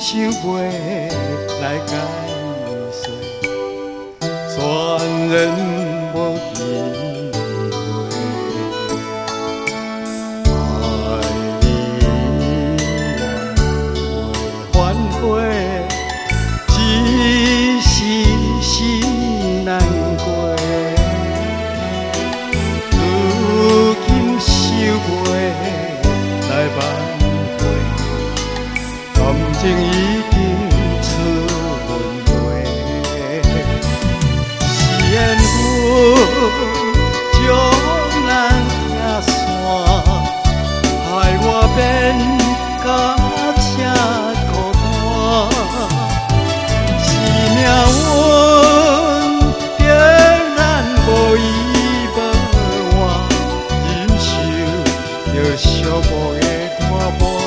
想袂来解说，全然无机会。爱你会反悔，只是心难过。如今想袂来挽回，感情已经出问题。是缘分将咱拆散，害我变甲这孤单。是命运逼咱无依无靠，忍受着寂寞的拖磨。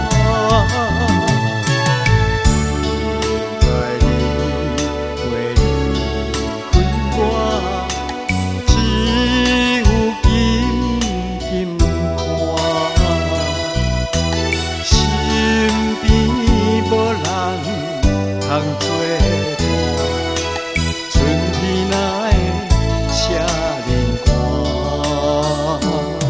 现在你会离开我，只有紧紧看，身边无人通作伴，春天哪会写人寒。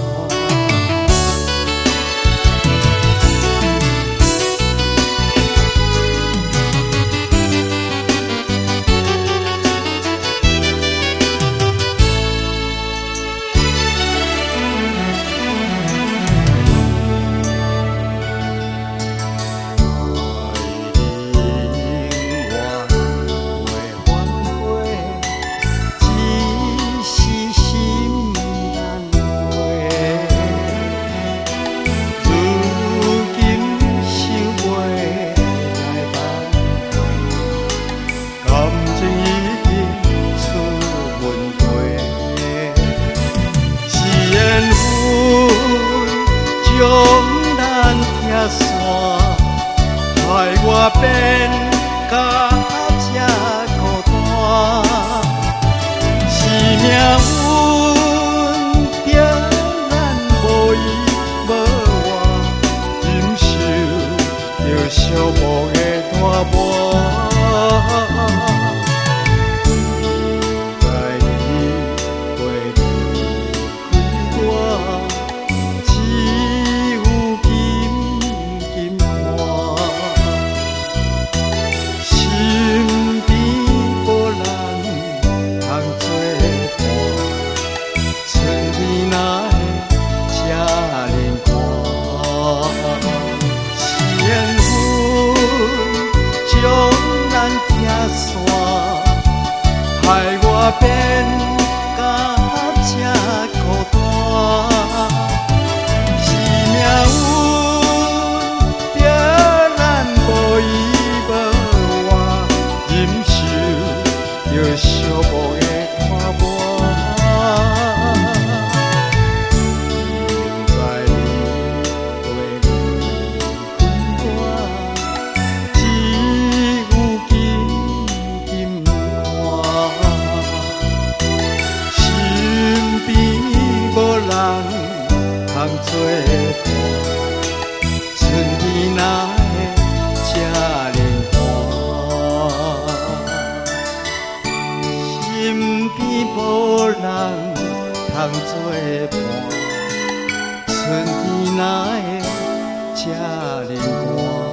将咱拆散，害我变甲这孤单。是命运逼咱无依无靠，忍受着寂寞的拖磨。害我变甲这孤单，是命运逼咱无依无靠，忍受着寂寞的拖磨。现在你会离开我，只有紧紧看。身边无人通作伴，春天哪会这人寒？身边无人通作伴，春天哪会这人寒？